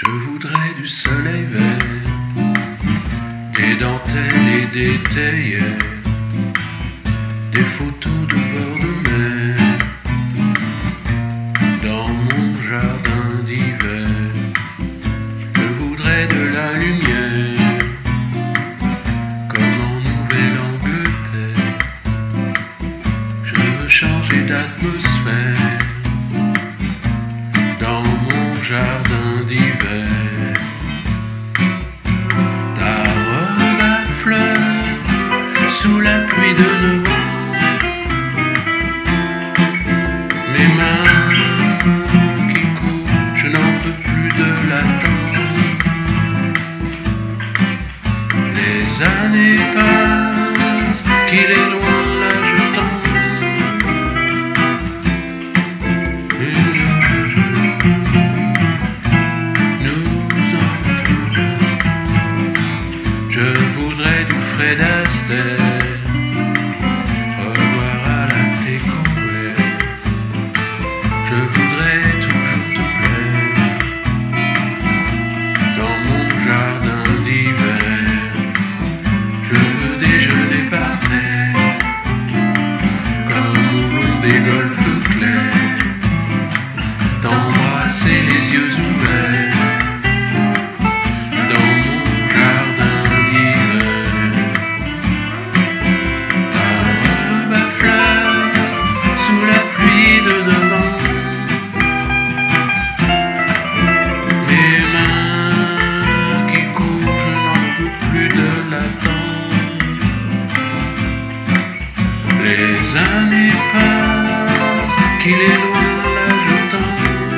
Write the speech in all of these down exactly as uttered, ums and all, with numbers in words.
Je voudrais du soleil vert, des dentelles et des théières, des photos de bord de mer, dans mon jardin d'hiver. Je voudrais de la lumière, comme en Nouvelle-Angleterre. Je veux changer d'atmosphère, dans mon jardin d'hiver. Ta robe à fleurs sous la pluie de novembre, mes mains qui courent, je n'en peux plus de l'attendre. Les années passent, qu'il est loin là je tends. Je voudrais du Fred Astaire, revoir à la découverte. Je voudrais toujours te plaire, dans mon jardin d'hiver. Je veux déjeuner par terre, comme au long des golfes clairs, t'embrasser les yeux ouverts. Les années passent, qu'il est loin là je tends.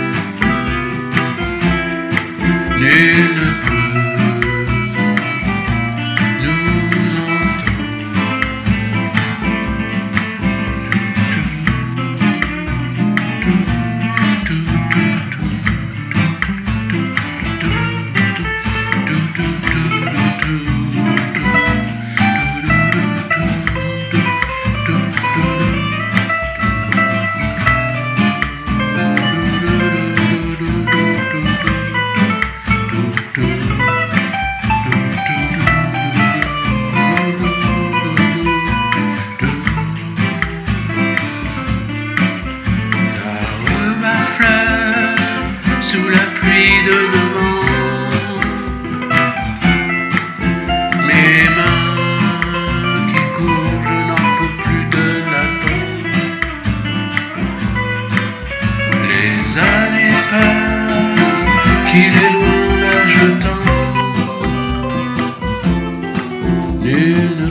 Nul ne peut nous sous la pluie de novembre, mes mains qui courent, je n'en peux plus de l'attendre. Les années passent, qu'il est loin là je tends. Nul